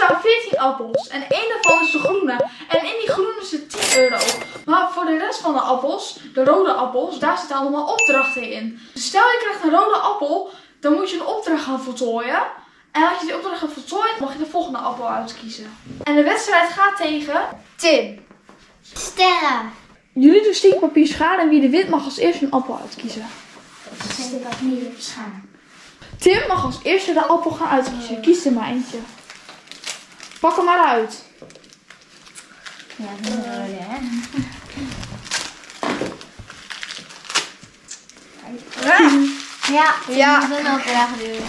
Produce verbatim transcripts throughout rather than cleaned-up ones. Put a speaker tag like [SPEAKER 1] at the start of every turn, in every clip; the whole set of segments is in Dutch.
[SPEAKER 1] staan veertien appels en één daarvan is de groene. En in die groene zit tien euro. Maar voor de rest van de appels, de rode appels, daar zitten allemaal opdrachten in. Dus stel je krijgt een rode appel, dan moet je een opdracht gaan voltooien. En als je die opdracht hebt voltooid, mag je de volgende appel uitkiezen. En de wedstrijd gaat tegen Tim.
[SPEAKER 2] Sterren.
[SPEAKER 1] Jullie doen steekpapier schaar en wie de wint mag als eerste een appel uitkiezen.
[SPEAKER 2] Steekpapier schaar.
[SPEAKER 1] Tim mag als eerste de appel gaan uitkiezen. Kies er maar eentje. Pak hem maar uit.
[SPEAKER 2] Ja, dat is een rode, hè? Ja,
[SPEAKER 3] Ja.
[SPEAKER 2] dat moet ik ook graag doen.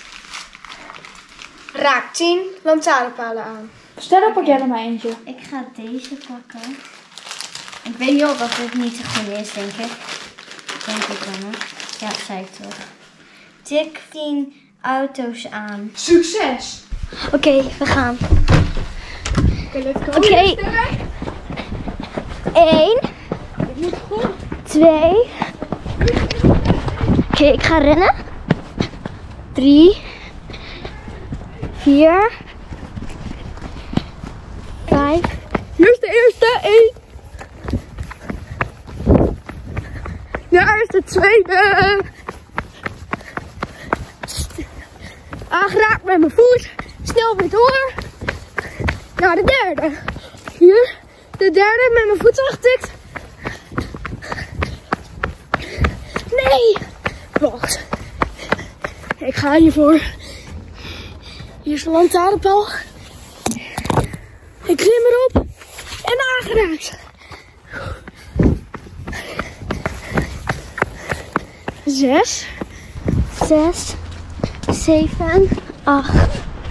[SPEAKER 3] Raak tien lantaarnpalen aan.
[SPEAKER 1] Stel, pak jij er maar eentje.
[SPEAKER 2] Ik ga deze pakken. Ik weet niet of dat dit niet de goede is, denk ik. Denk ik dan, hè? Ja, zei ik toch. Tik tien auto's aan.
[SPEAKER 1] Succes!
[SPEAKER 2] Oké, okay, we gaan.
[SPEAKER 3] Oké, let's go.
[SPEAKER 2] Oké. Okay. Eén. Twee. Oké, okay, ik ga rennen. Drie. Vier. Vijf.
[SPEAKER 3] Hier is de eerste. Eén. Daar is de tweede. Aangeraakt met mijn voet. Snel weer door. Naar de derde. Hier. De derde met mijn voet aangetikt. Nee. Wacht. Ik ga hiervoor. Hier is de lantaarnpaal. Ik klim erop. En aangeraakt. Zes.
[SPEAKER 2] Zes. Zeven. Acht.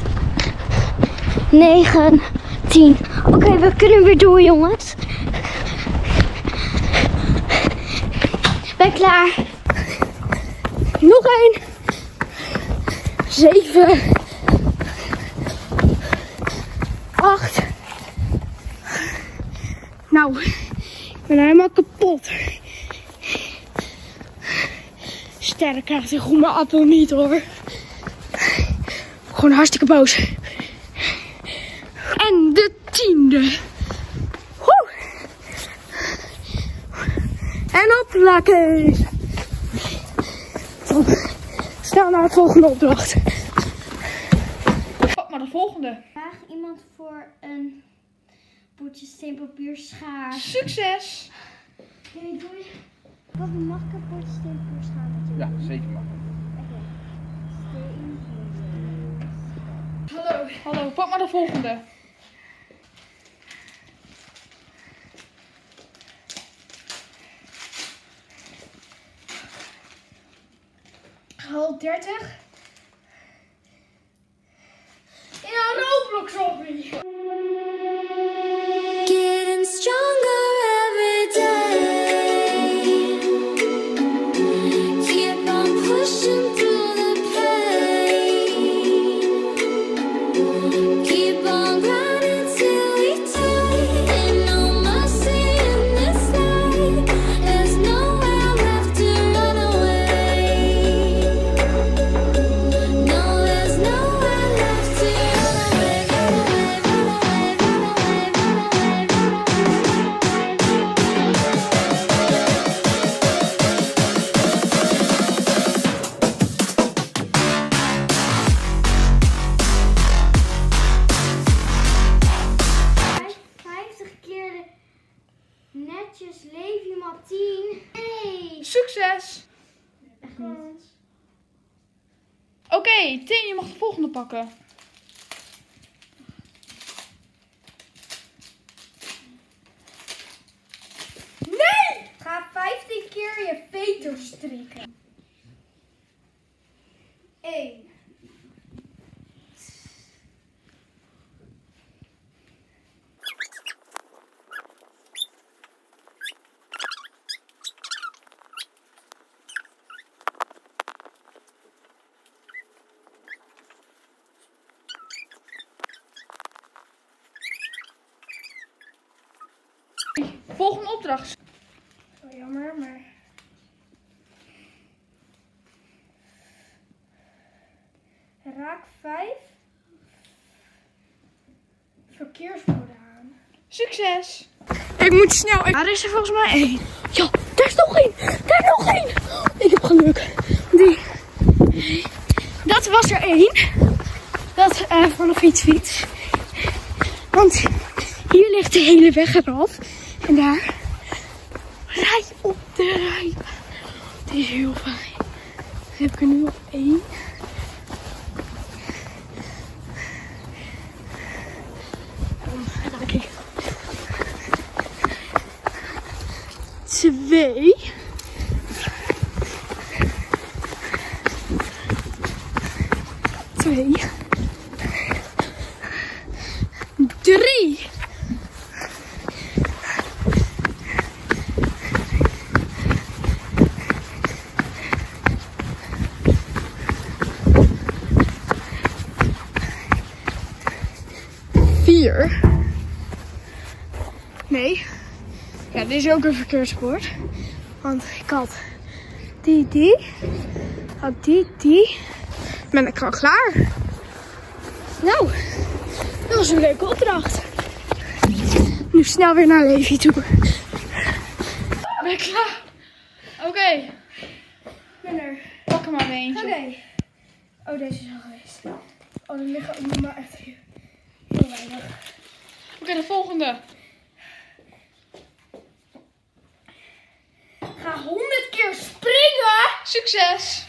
[SPEAKER 2] Negen. Tien. Oké, okay, we kunnen weer door, jongens. Ben klaar.
[SPEAKER 3] Nog één. Zeven. Acht. Nou, ik ben helemaal kapot. Sterren krijgt een groene appel niet, hoor. Gewoon hartstikke boos. En de tiende. Woe. En opplakken. Snel naar de volgende opdracht.
[SPEAKER 1] Pak maar de volgende.
[SPEAKER 2] Vraag iemand voor een potje steenpapier schaar.
[SPEAKER 1] Succes!
[SPEAKER 2] Oké, doei. Wat mag ik een potje steenpapier schaar natuurlijk?
[SPEAKER 4] Ja, zeker mag.
[SPEAKER 2] Oké. Steen.
[SPEAKER 1] Hallo. Hallo, pak maar de volgende.
[SPEAKER 3] Gehaal dertig. In een Roblox hobby.
[SPEAKER 5] Getting stronger every day. Keep on pushing through the pain. Keep on grinding till we die. Ain't no mercy in this life. There's nowhere left to run away. No, there's nowhere left to run away. Run away, run away, run away,
[SPEAKER 2] vijftig keer de netjes leef je maar tien. Nee.
[SPEAKER 1] Succes!
[SPEAKER 2] Echt niet.
[SPEAKER 1] Oké, okay, Tim, je mag de volgende pakken.
[SPEAKER 3] Nee! Ga vijftien keer je veto strikken. Eén.
[SPEAKER 1] Volgende opdracht.
[SPEAKER 3] Zo jammer, maar... Raak vijf verkeersborden aan.
[SPEAKER 1] Succes!
[SPEAKER 3] Ik moet snel. Ik...
[SPEAKER 1] Er is er volgens mij één.
[SPEAKER 3] Ja, daar is nog één. Daar is nog één. Ik heb geluk. Die. Dat was er één. Dat uh, van een fietsfiets. Want hier ligt de hele weg eraf. En daar rij je op de rijbaan. Het is heel fijn. Dan heb ik er nu nog één. Dan raak ik twee. Twee. Drie. Vier. Nee. Ja, dit is ook een verkeersbord. Want ik had die, die. Had die, die. Ben ik al klaar. Nou, dat was een leuke opdracht. Nu snel weer naar Levi toe.
[SPEAKER 1] Ben ik klaar? Oké, okay.
[SPEAKER 3] Ben er.
[SPEAKER 1] Pak er maar weer eentje.
[SPEAKER 3] Oh nee. Oh, deze is al geweest. Oh, er liggen ook nog maar echt heel, heel weinig.
[SPEAKER 1] Oké, okay, de volgende.
[SPEAKER 3] Ga honderd keer springen.
[SPEAKER 1] Succes!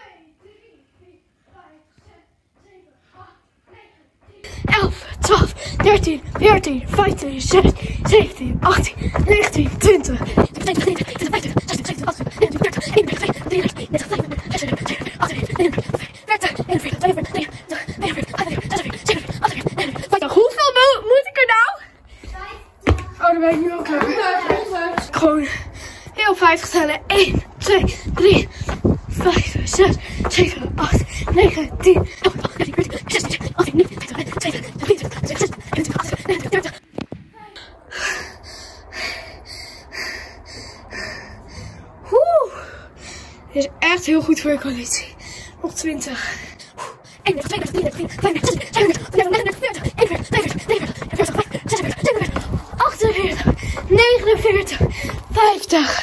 [SPEAKER 3] elf, twaalf, dertien, veertien, vijftien, zestien, zeventien, achttien, negentien, twintig. Hoeveel moet ik er nou? Oh, dan ben ik nu ook klaar. Gewoon heel vijftig tellen. één, twee, drie, vijf, zes, zeven, acht, negen, tien, elf, twaalf, dertien, veertien, zestien, achttien, negentien, twintig, tweeëntwintig, drieëntwintig, zesentwintig, eenentwintig, eenentwintig, dertig. Oeh. Dit is echt heel goed voor je conditie. Nog twintig. eenendertig, tweeëndertig, drieëndertig, vijfendertig, zevenendertig, vijfendertig, negenendertig, veertig, vijfenveertig, zevenenveertig, achtenveertig, negenenveertig, vijftig.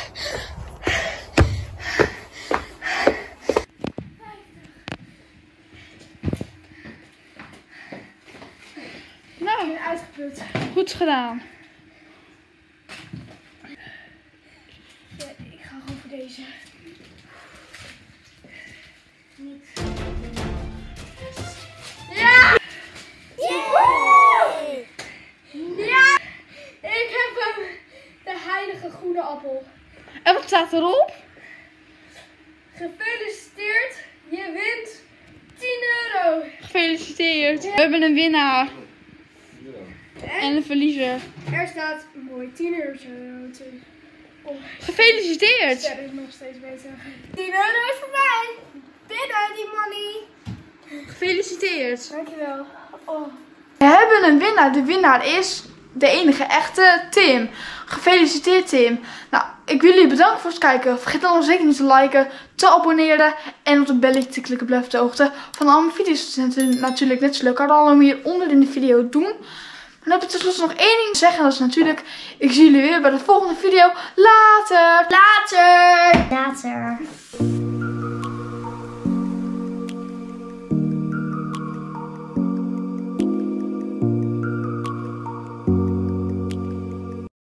[SPEAKER 1] Nou,
[SPEAKER 3] Uitgeput.
[SPEAKER 1] goed gedaan.
[SPEAKER 3] Ja, ik ga gewoon voor deze. Niet. Ja! Yay! Ja! Ik heb hem. De heilige groene appel.
[SPEAKER 1] En wat staat erop?
[SPEAKER 3] Gefeliciteerd. Je wint tien euro.
[SPEAKER 1] Gefeliciteerd. We hebben een winnaar. En een verliezer.
[SPEAKER 3] Er staat mooi tien euro. Oh,
[SPEAKER 1] Gefeliciteerd.
[SPEAKER 3] dat is nog steeds beter. tien euro is voor mij. Binnen die money.
[SPEAKER 1] Gefeliciteerd.
[SPEAKER 3] Dankjewel. Oh.
[SPEAKER 1] We hebben een winnaar. De winnaar is de enige echte Tim. Gefeliciteerd Tim. Nou, ik wil jullie bedanken voor het kijken. Vergeet dan zeker niet te liken, te abonneren en op de belletje te klikken. Blijf op de hoogte van al mijn video's. Het is natuurlijk net zo leuk. Ik kan allemaal hieronder in de video doen. En dan heb ik tenslotte nog één ding te zeggen. Dat is natuurlijk, ik zie jullie weer bij de volgende video. Later.
[SPEAKER 2] Later. Later.